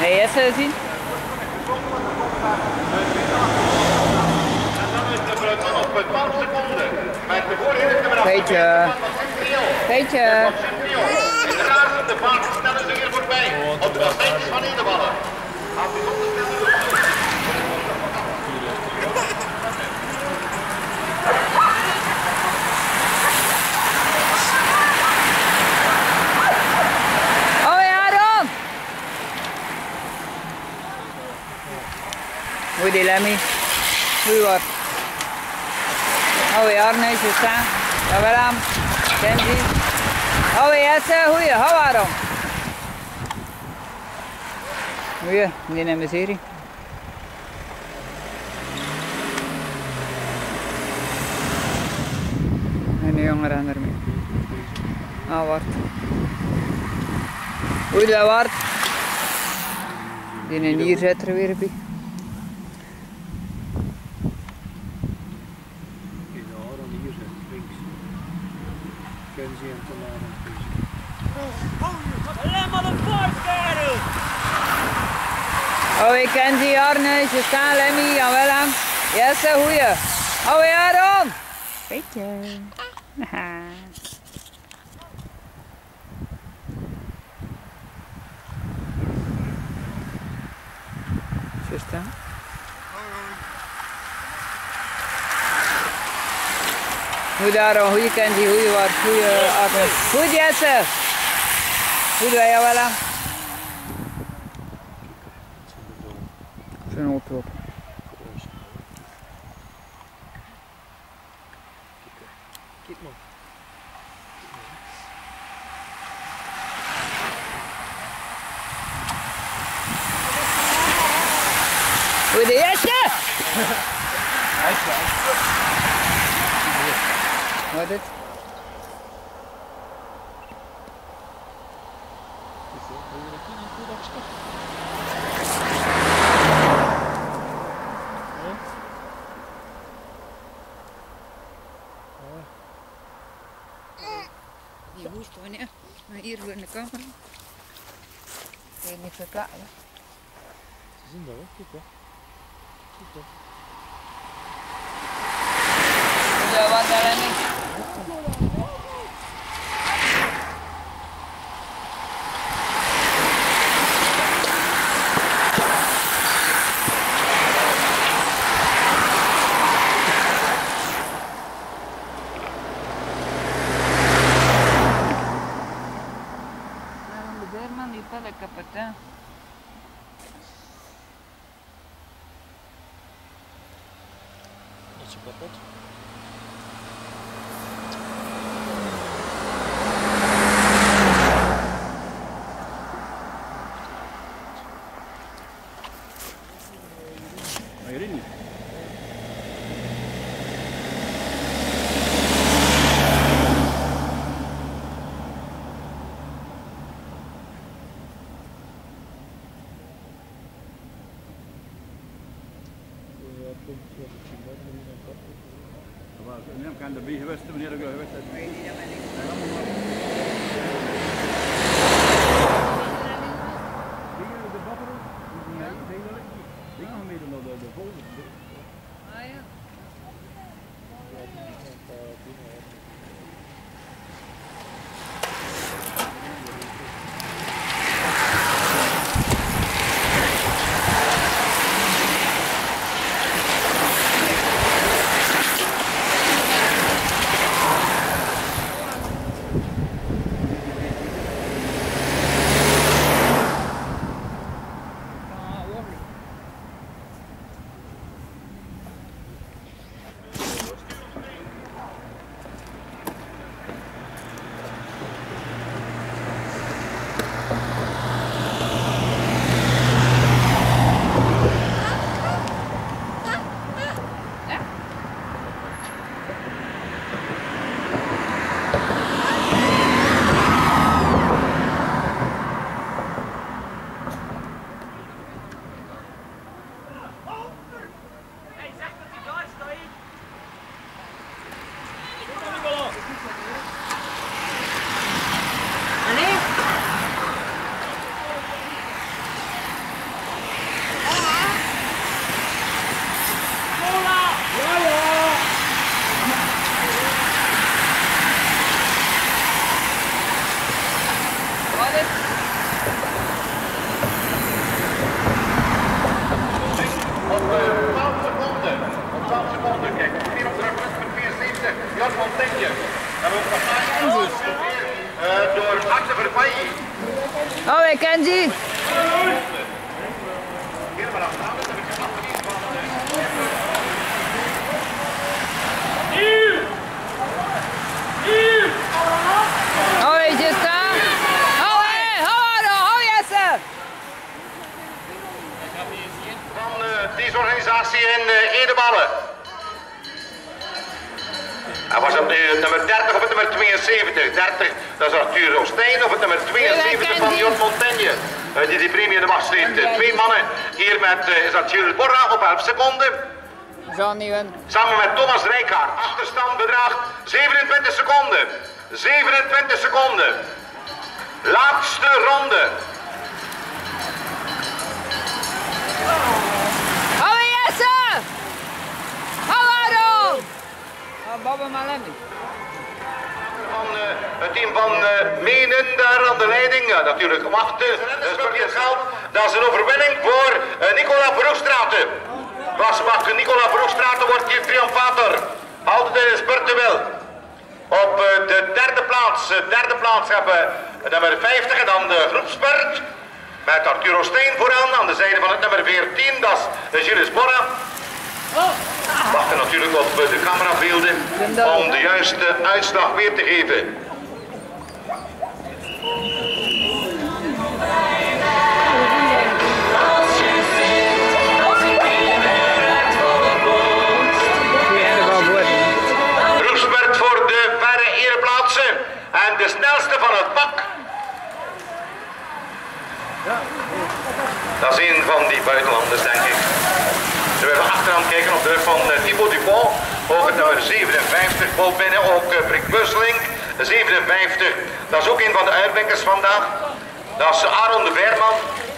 Nee, Jesse zien. Peetje. Peetje. De vaart stellen ze hier voorbij. Op de steeds van Nederballen. Oh ja, Ron! Hoe die Lemmy? Hoe wat? Oh ja, Arne, zo staan. Jawel aan. Kenzie. Oh Jesse, goeie, hou waarom? Goeie, die neemt de serie. En de jongen rennen ermee. Ah, wacht. Oei, dat waard. Die in hier zit er weer bij. Kenzie en Tonara. Oh, ik ken die Arne, ze staan Lemmy, jawel aan. Jesse, goeie. Oh ja, Ron! Beetje. Zo staan. Hoe daar, hoe je kent die, hoe je wat, hoe je Arne. Goed Jesse! Goed wij jou wel aan. Zijn auto op. Kijk maar. Hoe de Jesse! Wat is het? Je hoest wanneer, maar hier voor de camera. Ik weet niet verklaren. Ze zien dat, hè? Kijk wel. Kijk wel. Ja, wat daar niet. De beerman die valt kapot, hè. Dat is kapot. Maar jullie niet? Ik kan erbij geweest wanneer ik geweest ben. De babbelen, die gaan mee naar de volgende. Ah ja. Oh, ik ken die. Oh, weet je staan? Oh, hé, hou Jesse! Van deze organisatie in Edeballen. Hij was op de nummer 30 of het nummer 72. 30, dat is Arthur Roostijn, of het nummer 72 van Jort Montaigne. Die die premie in de wacht sleept. Twee mannen hier met is dat Gilles Borra op 11 seconden. Samen met Thomas Rijkaard. Achterstand bedraagt 27 seconden. 27 seconden. Laatste ronde. Hou Jesse! Hou Aaron! Oh, Bob en Malemi. Van het team van Menen daar aan de leiding. Ja, natuurlijk wachten. Het geld. Dat is een overwinning voor Nicola Verhoefstraten. Klasbak Nicola Verhoefstraten wordt hier triomfator. Altijd de spurten wel. Op de derde plaats hebben we nummer 50 en dan de groepspurt. Met Arthur Roostijn vooraan aan de zijde van het nummer 14. Dat is Gilles Borra. We wachten natuurlijk op de camerabeelden om de juiste uitslag weer te geven. Groepspurt voor de verre ereplaatsen en de snelste van het pak. Dat is een van die buitenlanders, denk ik. We hebben achteraan kijken op de rug van Thibaut Dupont. Ook het nummer 57 vol binnen. Ook Brik Busselink, 57. Dat is ook een van de uitblinkers vandaag. Dat is Aaron de Veerman.